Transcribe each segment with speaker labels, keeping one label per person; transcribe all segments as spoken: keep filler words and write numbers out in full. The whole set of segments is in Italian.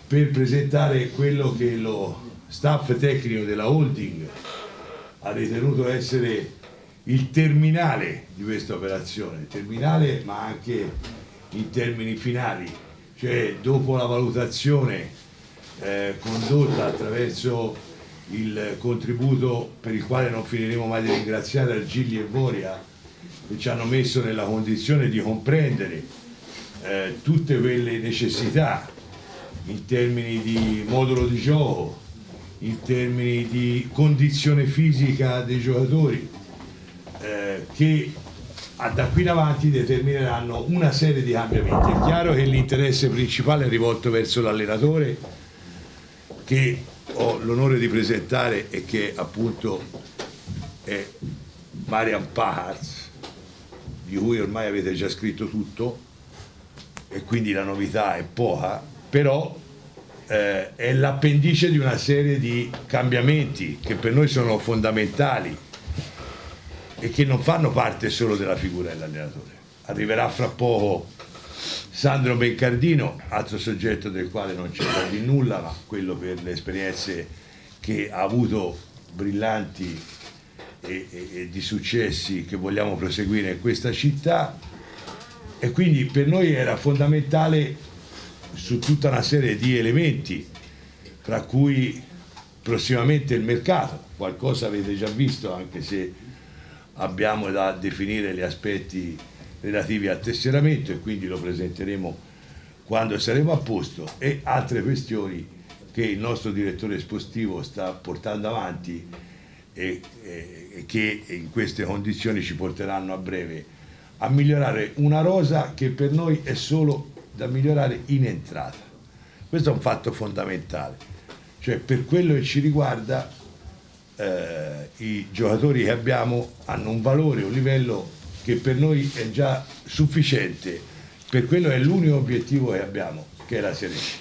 Speaker 1: per presentare quello che lo staff tecnico della holding ha ritenuto essere il terminale di questa operazione, terminale ma anche in termini finali, cioè dopo la valutazione eh, condotta attraverso il contributo per il quale non finiremo mai di ringraziare Argilli e Voria, che ci hanno messo nella condizione di comprendere eh, tutte quelle necessità in termini di modulo di gioco, in termini di condizione fisica dei giocatori, eh, che da qui in avanti determineranno una serie di cambiamenti. È chiaro che l'interesse principale è rivolto verso l'allenatore, che ho l'onore di presentare e che appunto è Marian Pahars, di cui ormai avete già scritto tutto e quindi la novità è poca, però eh, è l'appendice di una serie di cambiamenti che per noi sono fondamentali e che non fanno parte solo della figura dell'allenatore. Arriverà fra poco Sandro Beccardino, altro soggetto del quale non c'è da dire nulla, ma quello per le esperienze che ha avuto brillanti e, e, e di successi che vogliamo proseguire in questa città, e quindi per noi era fondamentale su tutta una serie di elementi, tra cui prossimamente il mercato. Qualcosa avete già visto, anche se abbiamo da definire gli aspetti relativi al tesseramento, e quindi lo presenteremo quando saremo a posto, e altre questioni che il nostro direttore espositivo sta portando avanti e, e, e che in queste condizioni ci porteranno a breve a migliorare una rosa che per noi è solo da migliorare in entrata. Questo è un fatto fondamentale, cioè per quello che ci riguarda eh, i giocatori che abbiamo hanno un valore, un livello che per noi è già sufficiente, per quello è l'unico obiettivo che abbiamo, che è la Serie C.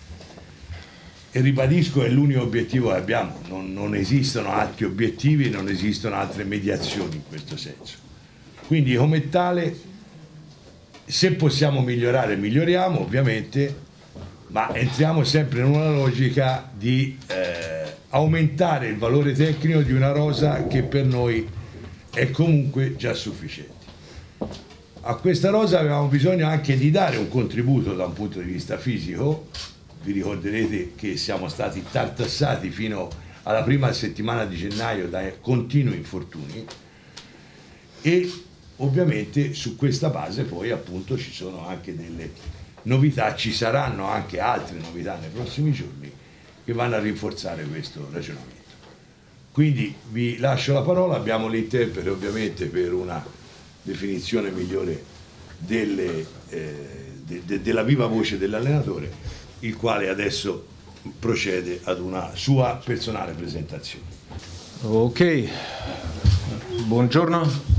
Speaker 1: E ribadisco, è l'unico obiettivo che abbiamo, non, non esistono altri obiettivi, non esistono altre mediazioni in questo senso. Quindi come tale, se possiamo migliorare, miglioriamo ovviamente, ma entriamo sempre in una logica di eh, aumentare il valore tecnico di una rosa che per noi è comunque già sufficiente. A questa rosa avevamo bisogno anche di dare un contributo da un punto di vista fisico. Vi ricorderete che siamo stati tartassati fino alla prima settimana di gennaio da continui infortuni, e ovviamente su questa base poi appunto ci sono anche delle novità, ci saranno anche altre novità nei prossimi giorni che vanno a rinforzare questo ragionamento. Quindi vi lascio la parola, abbiamo l'interprete ovviamente per una definizione migliore delle, eh, de, de, della viva voce dell'allenatore, il quale adesso procede ad una sua personale presentazione.
Speaker 2: Ok, buongiorno.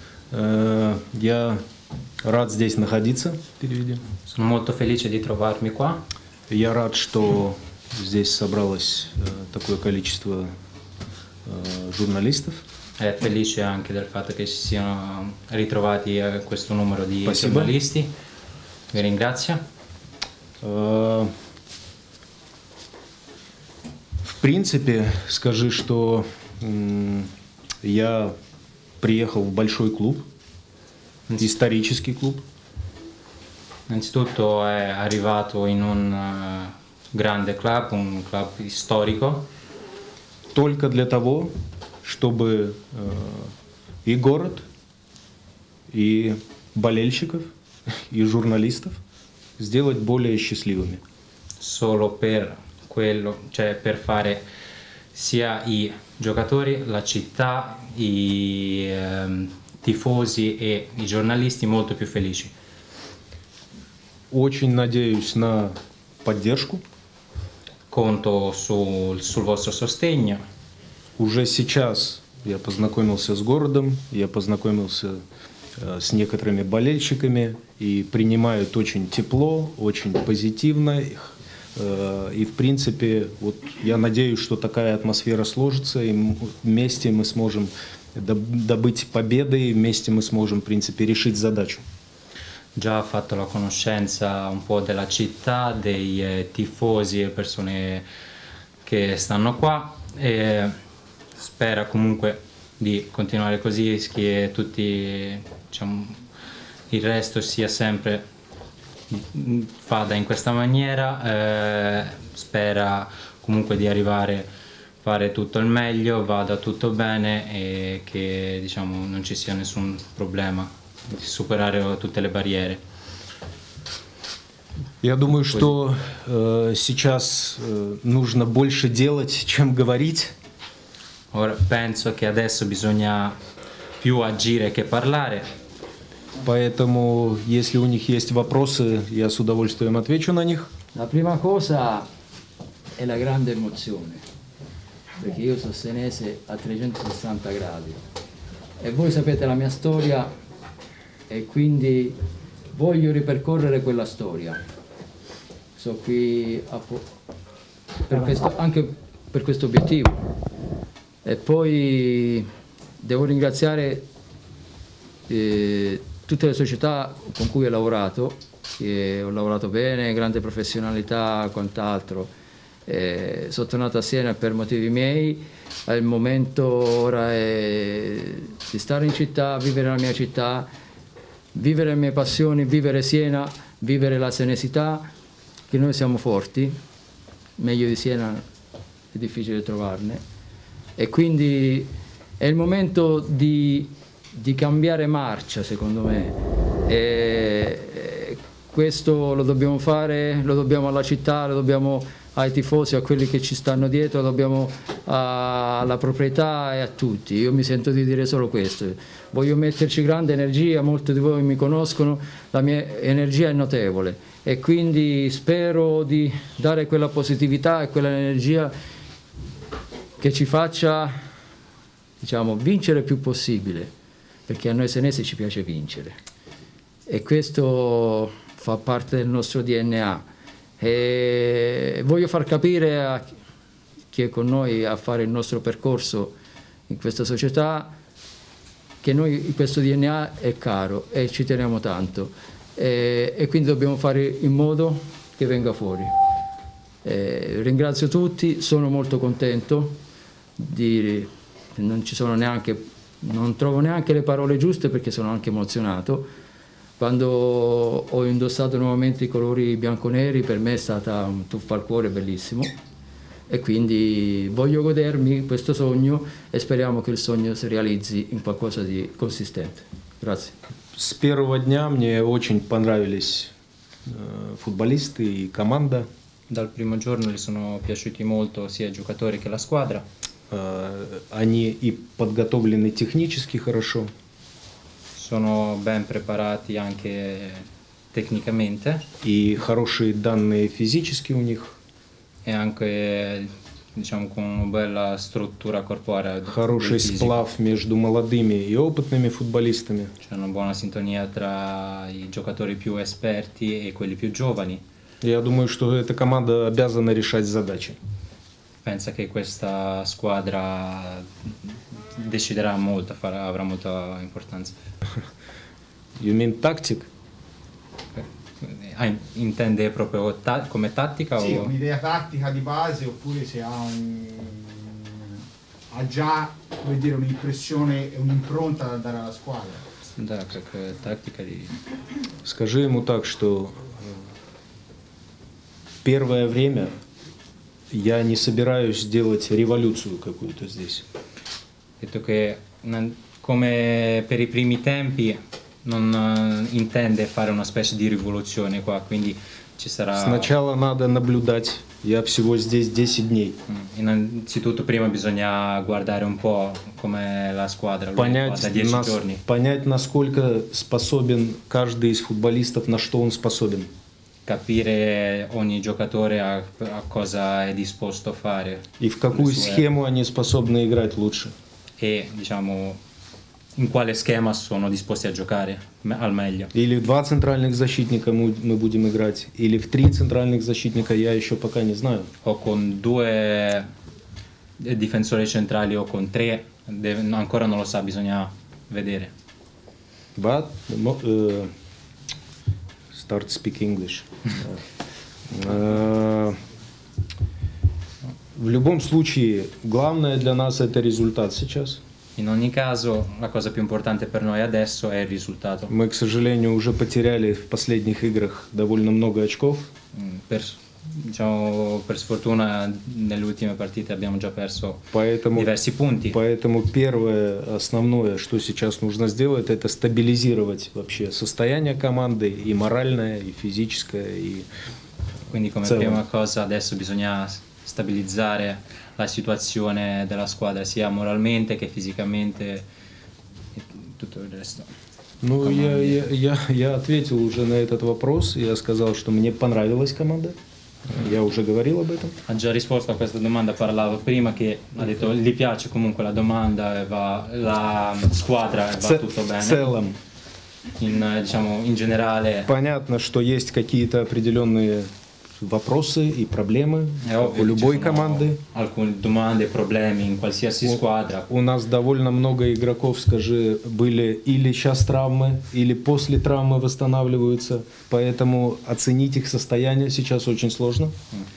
Speaker 2: Я рад здесь находиться. Переведи.
Speaker 3: Sono molto felice di trovarmi qua.
Speaker 2: Я рад, что здесь собралось такое количество журналистов.
Speaker 3: È felice anche del fatto che si siano ritrovati questo numero di
Speaker 2: Спасибо.
Speaker 3: Giornalisti. Vi ringrazio.
Speaker 2: В принципе, скажи, что я приехал в большой клуб, исторический клуб.
Speaker 3: Innanzitutto è arrivato in un uh, grande club, un club storico.
Speaker 2: Только для того, чтобы э, и город, и болельщиков, и журналистов сделать более счастливыми.
Speaker 3: Solo per quello, cioè per fare sia i giocatori, la città, i ehm, tifosi e i giornalisti molto più felici.
Speaker 2: Очень надеюсь на поддержку.
Speaker 3: Conto sul, sul vostro sostegno.
Speaker 2: Уже сейчас я познакомился с городом, я познакомился э, с некоторыми болельщиками, и принимают очень тепло, очень позитивно их. Э, и в принципе, вот я надеюсь, что такая атмосфера сложится, и вместе мы сможем добыть победы, и вместе мы сможем, в принципе, решить задачу.
Speaker 3: già fatto la conoscenza un po' della città, dei eh, tifosi e persone che stanno qua, e spera comunque di continuare così, che tutti, diciamo, il resto sia sempre vada in questa maniera, eh, spera comunque di arrivare, fare tutto il meglio, vada tutto bene e che, diciamo, non ci sia nessun problema, di superare tutte le barriere.
Speaker 2: Я думаю, что э, сейчас э, нужно больше делать, чем говорить.
Speaker 3: Ora penso che adesso bisogna più agire che parlare.
Speaker 2: Поэтому, если у них есть вопросы, я с удовольствием отвечу на них.
Speaker 4: La prima cosa è la grande emozione, perché io sono senese a trecentosessanta gradi e voi sapete la mia storia e quindi voglio ripercorrere quella storia. Sono qui a po- per questo, anche per questo obiettivo. E poi devo ringraziare eh, tutte le società con cui ho lavorato, che ho lavorato bene, grande professionalità, quant'altro. Eh, sono tornato a Siena per motivi miei, il momento ora è di stare in città, vivere la mia città, vivere le mie passioni, vivere Siena, vivere la senesità, che noi siamo forti, meglio di Siena è difficile trovarne, e quindi è il momento di, di cambiare marcia, secondo me. E, e questo lo dobbiamo fare, lo dobbiamo alla città, lo dobbiamo ai tifosi, a quelli che ci stanno dietro, lo dobbiamo a, alla proprietà e a tutti. Io mi sento di dire solo questo. Voglio metterci grande energia, molti di voi mi conoscono, la mia energia è notevole e quindi spero di dare quella positività e quell'energia che ci faccia, diciamo, vincere il più possibile, perché a noi senesi ci piace vincere e questo fa parte del nostro D N A. E voglio far capire a chi è con noi a fare il nostro percorso in questa società che noi questo D N A è caro e ci teniamo tanto e, e quindi dobbiamo fare in modo che venga fuori. E ringrazio tutti, sono molto contento di, non ci sono neanche, non trovo neanche le parole giuste perché sono anche emozionato. Quando ho indossato nuovamente i colori bianconeri per me è stata un tuffo al cuore bellissimo e quindi voglio godermi questo sogno e speriamo che il sogno si realizzi in qualcosa di consistente. Grazie.
Speaker 2: С первого дня мне очень понравились э, футболисты и команда.
Speaker 3: Dal primo giorno gli sono piaciuti molto sia i giocatori che la squadra.
Speaker 2: Э, они и подготовлены технически хорошо.
Speaker 3: Sono ben preparati anche tecnicamente.
Speaker 2: И хорошие данные физически у них.
Speaker 3: E anche, diciamo, con una bella struttura corporea.
Speaker 2: Хороший сплав между молодыми и опытными футболистами.
Speaker 3: C'è una buona sintonia tra i giocatori più esperti e quelli più giovani.
Speaker 2: Я думаю, что эта команда обязана решать задачи.
Speaker 3: Pensa che questa squadra deciderà molto, farà, avrà molta importanza.
Speaker 2: You mean tactic?
Speaker 3: Ah, intende proprio ta- come tattica?
Speaker 5: Sì,
Speaker 3: o...
Speaker 5: un'idea tattica di base oppure se ha, un, ha già, come dire, un'impressione e un'impronta da dare alla squadra.
Speaker 3: Да, как э, тактика.
Speaker 2: Скажи ему так, что первое время я не собираюсь делать революцию какую-то здесь.
Speaker 3: Detto che come per i primi tempi non intende fare una specie di rivoluzione qua, quindi ci sarà...
Speaker 2: Сначала надо наблюдать. Я всего здесь десять дней.
Speaker 3: Innanzitutto prima bisogna guardare un po' come la squadra
Speaker 2: понять,
Speaker 3: da dieci
Speaker 2: нас,
Speaker 3: giorni.
Speaker 2: понять, насколько способен каждый из футболистов, на что он способен.
Speaker 3: Capire ogni giocatore a, a cosa è disposto a fare.
Speaker 2: И в какую схему они способны играть лучше.
Speaker 3: E diciamo in quale schema sono disposti a giocare al meglio.
Speaker 2: Или в два центральных защитника мы, мы будем играть, или в три центральных защитника, я еще пока не знаю.
Speaker 3: O con due difensori centrali o con tre, deve, no, ancora non lo sa, bisogna vedere.
Speaker 2: But, uh, start speak English. Э, В любом случае, главное для нас это результат сейчас.
Speaker 3: In ogni caso, la cosa più importante per noi adesso è il risultato.
Speaker 2: Мы, к сожалению, уже потеряли в последних играх довольно много очков.
Speaker 3: Mm, Per, diciamo, per sfortuna nelle ultime partite abbiamo già perso
Speaker 2: Поэтому,
Speaker 3: diversi punti.
Speaker 2: поэтому первое, основное, что сейчас нужно сделать, это стабилизировать вообще состояние команды, и моральное, и физическое, и
Speaker 3: Quindi come
Speaker 2: Sì.
Speaker 3: prima cosa adesso bisogna stabilizzare la situazione della squadra sia moralmente che fisicamente e tutto il resto.
Speaker 2: Ну, я, я, я, я ответил уже на этот вопрос. Я сказал, что мне понравилась команда. Я уже говорил об этом.
Speaker 3: Ha già risposto a questa domanda, parlavo prima che ha detto gli piace comunque la domanda e va, la squadra e va
Speaker 2: Ц-
Speaker 3: tutto
Speaker 2: в
Speaker 3: bene.
Speaker 2: целом,
Speaker 3: In, diciamo, in generale
Speaker 2: понятно, что есть какие-то определенные вопросы и проблемы
Speaker 3: è
Speaker 2: у
Speaker 3: ovvio che ci
Speaker 2: любой
Speaker 3: sono
Speaker 2: команды.
Speaker 3: alcune domande e problemi in qualsiasi squadra.
Speaker 2: У нас довольно много игроков, скажи, были или сейчас травмы, или после травмы восстанавливаются. Поэтому оценить их состояние сейчас очень сложно.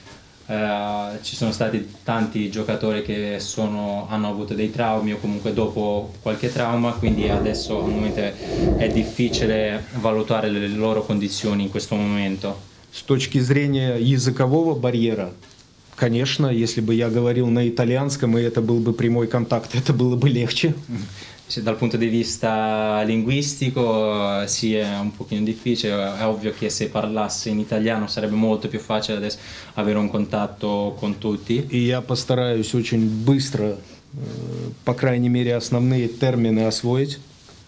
Speaker 3: Eh, ci sono stati tanti giocatori che sono, hanno avuto dei traumi o comunque dopo qualche trauma, quindi adesso al momento è, è difficile valutare le loro condizioni in questo momento.
Speaker 2: С точки зрения языкового барьера, конечно, если бы я говорил на итальянском, и это был бы прямой контакт, это было бы легче.
Speaker 3: Se dal punto di vista linguistico eh, sì, è un pochino difficile, è ovvio che se parlasse in italiano sarebbe molto più facile adesso avere un contatto con tutti.
Speaker 2: И я постараюсь очень быстро, э, по крайней мере, основные термины освоить.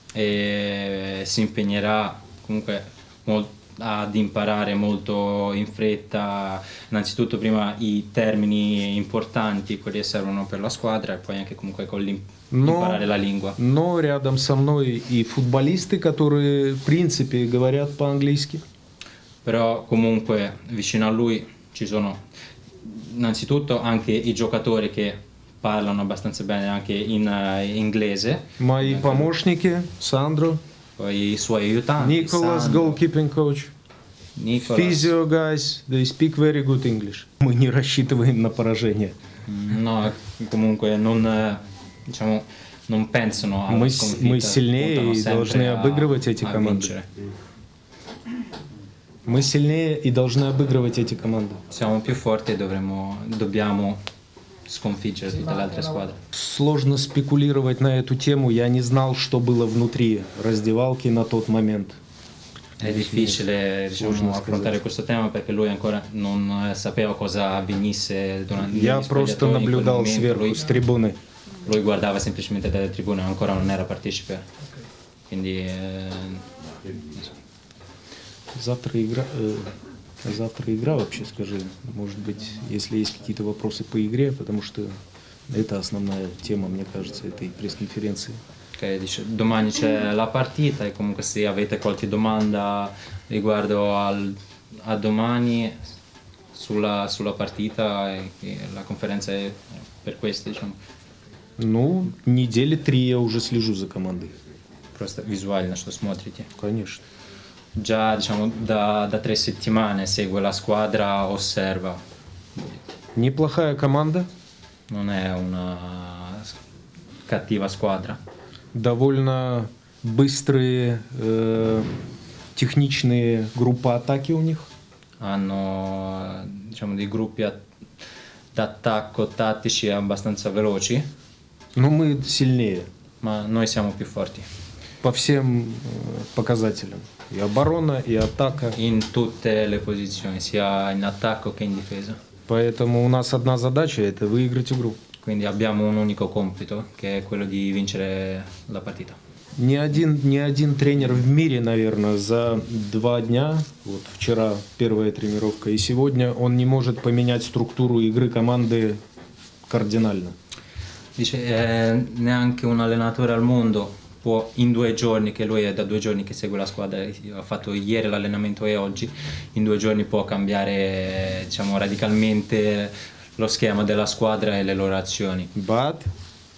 Speaker 3: E si impegnerà comunque mol- ad imparare molto in fretta innanzitutto prima i termini importanti, quelli che servono per la squadra, e poi anche comunque con l'imparare la lingua.
Speaker 2: Но рядом со мной и футболисты, которые, в принципе, говорят по-английски.
Speaker 3: Però comunque vicino a lui ci sono innanzitutto anche i giocatori che parlano abbastanza bene anche in eh, inglese,
Speaker 2: Мои помощники, Сандро,
Speaker 3: poi i suoi aiutanti,
Speaker 2: Николас,
Speaker 3: Sandro,
Speaker 2: goalkeeping coach,
Speaker 3: Nicolas.
Speaker 2: physio guys, they speak very good English. Мы не рассчитываем на поражение.
Speaker 3: No, comunque non, eh, diciamo, non pensano alla
Speaker 2: Мы, с-
Speaker 3: sconfitta,
Speaker 2: мы сильнее
Speaker 3: puntano
Speaker 2: и
Speaker 3: sempre
Speaker 2: должны
Speaker 3: a-
Speaker 2: обыгрывать эти
Speaker 3: a
Speaker 2: команды.
Speaker 3: vincere.
Speaker 2: Мы сильнее и должны обыгрывать эти команды.
Speaker 3: Siamo più forti e dovremo, dobbiamo sconfiggere tutte le altre squadre.
Speaker 2: Sложно спекулировать на эту тему. Я не знал, что было внутри раздевалки на тот момент.
Speaker 3: È difficile diciamo, affrontare questo tema perché lui ancora non eh, sapeva cosa avvenisse durante
Speaker 2: Я
Speaker 3: gli
Speaker 2: просто
Speaker 3: spogliatoi in quel
Speaker 2: наблюдал
Speaker 3: momento.
Speaker 2: сверху
Speaker 3: Lui,
Speaker 2: с трибуны.
Speaker 3: lui guardava semplicemente dalle tribune, ancora non era partecipe. Quindi eh,
Speaker 2: Завтра игра. э, завтра игра вообще, скажи. Может быть, если есть какие-то вопросы по игре, потому что это основная тема, мне кажется, этой пресс-конференции.
Speaker 3: che dice, domani c'è la partita e comunque se avete qualche domanda riguardo al, a domani sulla, sulla partita e che la conferenza è per questo, diciamo,
Speaker 2: Ну, недели три я уже слежу за командой.
Speaker 3: просто visuально, что смотрите.
Speaker 2: Конечно.
Speaker 3: Già diciamo da, da tre settimane segue la squadra, osserva.
Speaker 2: Неплохая команда.
Speaker 3: Non è una cattiva squadra.
Speaker 2: Довольно быстрые, э, техничные группы атаки у них.
Speaker 3: Hanno diciamo dei gruppi a- d'attacco tattici abbastanza veloci,
Speaker 2: Но мы sильнее
Speaker 3: ma noi siamo più forti
Speaker 2: по всем э, показателям. И оборона, и атака.
Speaker 3: in tutte le posizioni, sia in attacco che in difesa.
Speaker 2: Поэтому у нас одна задача – это выиграть игру.
Speaker 3: Quindi abbiamo un unico compito, che è quello di vincere la partita.
Speaker 2: Ни один, ни один тренер в мире, наверное, за два дня, вот вчера первая тренировка, и сегодня он не может поменять структуру игры команды кардинально.
Speaker 3: Dice, eh, neanche un allenatore al mondo può in due giorni, che lui è da due giorni che segue la squadra, ha fatto ieri l'allenamento e oggi, in due giorni può cambiare diciamo radicalmente lo schema della squadra e le loro azioni.
Speaker 2: But,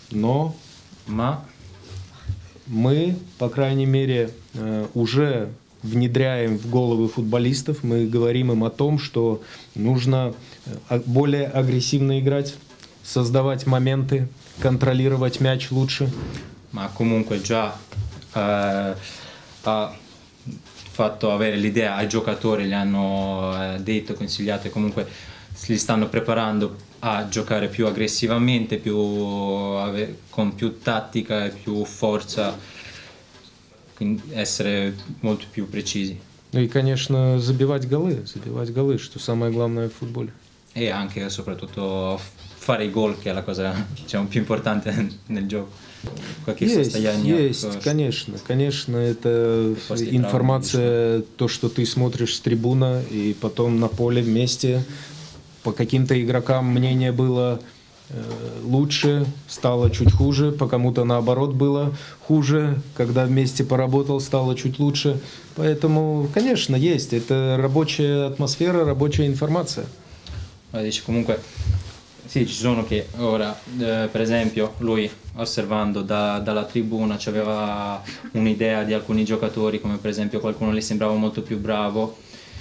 Speaker 2: но
Speaker 3: Ma
Speaker 2: мы, по крайней мере, э, уже внедряем в головы футболистов. Мы говорим им о том, что нужно более агрессивно играть, создавать моменты, controllare мяч лучше.
Speaker 3: Ma comunque già eh, ha fatto avere l'idea ai giocatori, gli hanno eh, detto, consigliato e comunque li stanno preparando a giocare più aggressivamente, più, ave, con più tattica e più forza, quindi essere molto più precisi.
Speaker 2: И, конечно, забивать голы, забивать голы, что самое главное в футболе.
Speaker 3: E anche e soprattutto fare i gol, che è la cosa, diciamo, più importante nel gioco.
Speaker 2: Есть, есть, конечно, конечно, это информация, то, что ты смотришь с трибуна, и потом на поле вместе. По каким-то игрокам мнение было э, лучше, стало чуть хуже, по кому-то наоборот было хуже, когда вместе поработал, стало чуть лучше. Поэтому, конечно, есть, это рабочая атмосфера, рабочая информация.
Speaker 3: Dice comunque sì, ci sono che ora eh, per esempio lui osservando da, dalla tribuna aveva un'idea di alcuni giocatori, come per esempio qualcuno gli sembrava molto più bravo,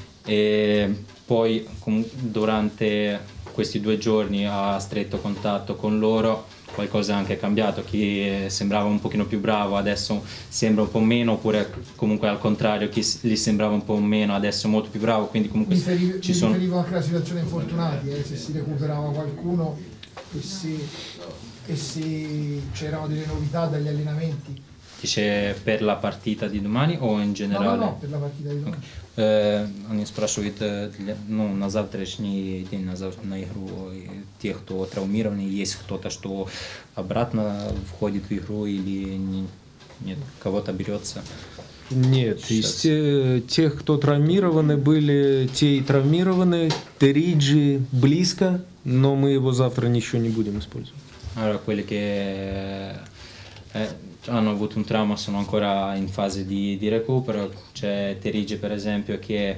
Speaker 3: e poi durante questi due giorni ha stretto contatto con loro, qualcosa è anche cambiato, chi sembrava un pochino più bravo adesso sembra un po' meno, oppure comunque al contrario chi gli sembrava un po' meno adesso è molto più bravo, quindi comunque
Speaker 6: mi riferivo,
Speaker 3: ci
Speaker 6: mi
Speaker 3: sono...
Speaker 6: riferivo anche alla situazione infortunati, eh, se si recuperava qualcuno e se, e se c'erano delle novità dagli allenamenti.
Speaker 3: Dice per la partita di domani o in generale?
Speaker 6: No, no, no, per la partita di domani.
Speaker 3: Они спрашивают, ну, на завтрашний день, на, завтра, на игру, тех, кто травмированы, есть кто-то, что обратно входит в игру или не, нет, кого-то берется?
Speaker 2: Нет, из те, тех, кто травмированы были, те и травмированы. Териджи близко, но мы его завтра ничего не будем использовать.
Speaker 3: Allora, quelli che eh, hanno avuto un trauma sono ancora in fase di, di recupero. C'è Terigi per esempio che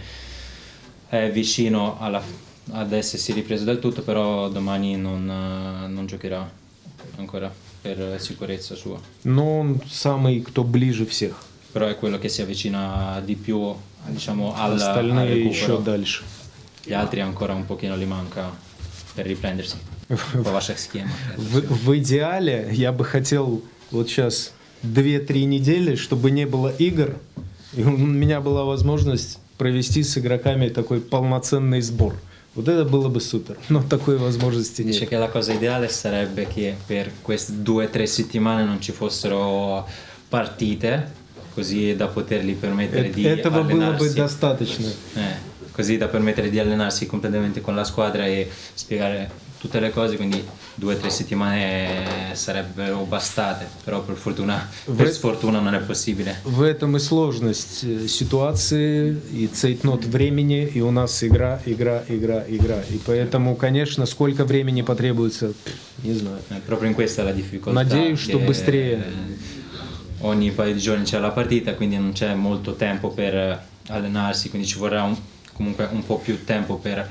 Speaker 3: è vicino alla, ad essersi ripreso del tutto, però domani non, non giocherà ancora per sicurezza sua.
Speaker 2: Но он самый, кто ближе всех.
Speaker 3: Però è quello che si avvicina di più, diciamo, al, al
Speaker 2: recupero. Дальше.
Speaker 3: Gli altri ancora un pochino li manca per riprendersi по ваших схемах.
Speaker 2: В, в идеале я бы хотел вот сейчас две-три недели, чтобы не было игр, и у меня была возможность провести с игроками такой полноценный сбор. Вот это было бы супер, но такой возможности нет.
Speaker 3: Dice che la cosa ideale sarebbe che per queste due o tre settimane non ci fossero partite, così da poterli permettere di
Speaker 2: Этого
Speaker 3: allenarsi.
Speaker 2: было бы достаточно.
Speaker 3: Eh, così da permettere di allenarsi completamente con la squadra e spiegare tutte le cose, quindi due o tre settimane sarebbero bastate, però per fortuna, per sfortuna non è possibile.
Speaker 2: В этом и сложность ситуации, и цейтнот времени, и у нас игра, игра, игра, игра. И поэтому, конечно, сколько времени потребуется, не знаю.
Speaker 3: Proprio in questa è la difficoltà.
Speaker 2: Надеюсь, что быстрее.
Speaker 3: Ogni paio di giorni c'è la partita, quindi non c'è molto tempo per allenarsi, quindi ci vorrà un, comunque un po' più tempo per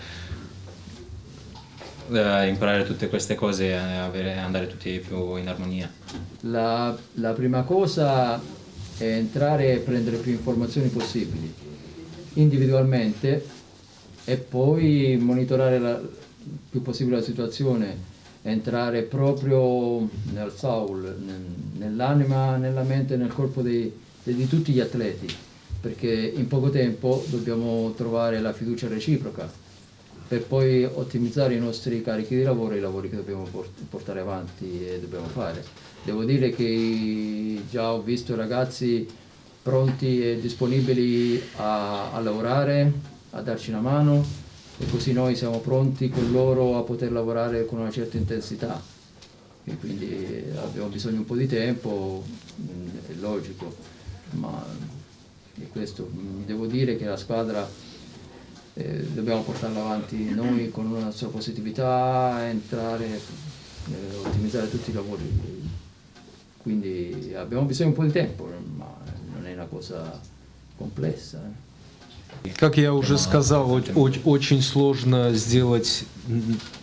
Speaker 3: uh, imparare tutte queste cose e avere, andare tutti più in armonia.
Speaker 4: La, la prima cosa è entrare e prendere più informazioni possibili individualmente e poi monitorare la, più possibile la situazione, entrare proprio nel soul, nell'anima, nella mente, nel corpo dei, di tutti gli atleti, perché in poco tempo dobbiamo trovare la fiducia reciproca per poi ottimizzare i nostri carichi di lavoro e i lavori che dobbiamo portare avanti e dobbiamo fare. Devo dire che già ho visto ragazzi pronti e disponibili a, a lavorare, a darci una mano, e così noi siamo pronti con loro a poter lavorare con una certa intensità. E quindi abbiamo bisogno un po' di tempo, è logico, ma è questo. Devo dire che la squadra eh, dobbiamo portarla avanti noi con una nostra positività, entrare, eh, ottimizzare tutti i lavori. Quindi abbiamo bisogno un po' di tempo, ma non è una cosa complessa. Eh.
Speaker 2: Как я уже сказал, очень сложно сделать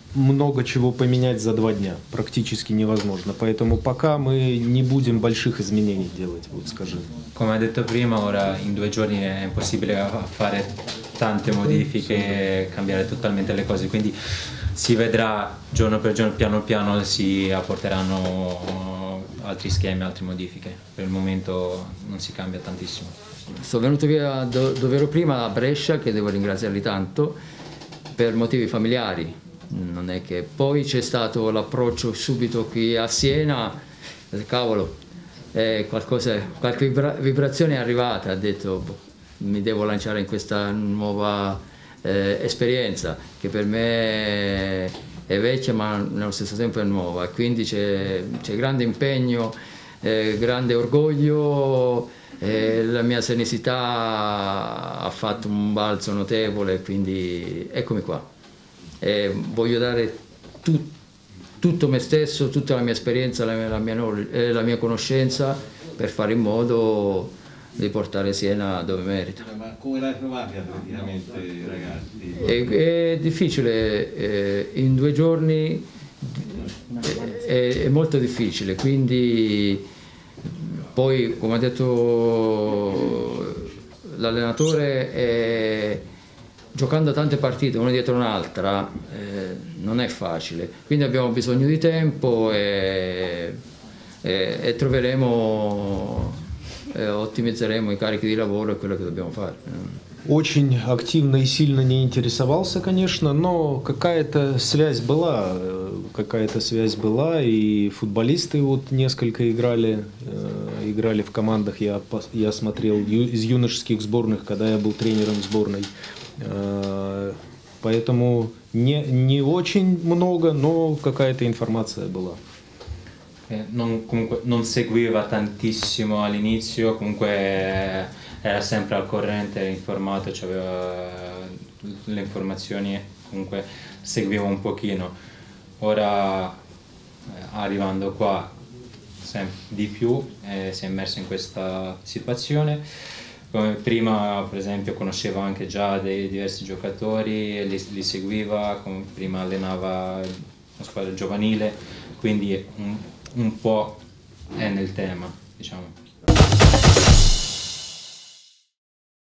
Speaker 2: много чего поменять за два дня. Практически невозможно. Поэтому пока мы не будем больших изменений делать, вот скажем.
Speaker 3: Come ho detto prima, ora in due giorni è impossibile fare tante modifiche, cambiare totalmente le cose, quindi si vedrà giorno per giorno, piano piano si apporteranno altri schemi, altre modifiche. Per il momento non si cambia tantissimo.
Speaker 4: Sono venuto via do- dove ero prima, a Brescia, che devo ringraziarli tanto, per motivi familiari. Non è che poi c'è stato l'approccio subito qui a Siena, cavolo, eh, qualcosa, qualche vibra- vibrazione è arrivata, ha detto boh, mi devo lanciare in questa nuova eh, esperienza che per me è vecchia ma nello stesso tempo è nuova, e quindi c'è, c'è grande impegno, eh, grande orgoglio, eh, la mia senesità ha fatto un balzo notevole, quindi eccomi qua. E voglio dare tu, tutto me stesso, tutta la mia esperienza, la mia, la, mia, eh, la mia conoscenza per fare in modo di portare Siena dove merita.
Speaker 7: Ma come l'hai trovata praticamente, ragazzi?
Speaker 4: È, è difficile, eh, in due giorni è, è molto difficile, quindi poi come ha detto l'allenatore è, giocando tante partite una dietro un'altra eh, non è facile, quindi abbiamo bisogno di tempo e, e, e troveremo, e ottimizzeremo i carichi di lavoro e quello che dobbiamo fare.
Speaker 2: Очень активно и сильно не интересовался, конечно, но какая-то связь была, какая-то связь была, и футболисты вот несколько играли, играли в командах, я, я смотрел из юношеских сборных, когда я был тренером сборной. Поэтому не, не очень много, но какая-то информация была.
Speaker 3: Eh, non, comunque, non seguiva tantissimo all'inizio, comunque era sempre al corrente, informato, aveva le informazioni, comunque seguiva un pochino. Ora eh, arrivando qua sempre di più eh, si è immerso in questa situazione. Come prima per esempio conosceva anche già dei diversi giocatori, li, li seguiva, come prima allenava la squadra giovanile, quindi un, un po' è nel tema, diciamo.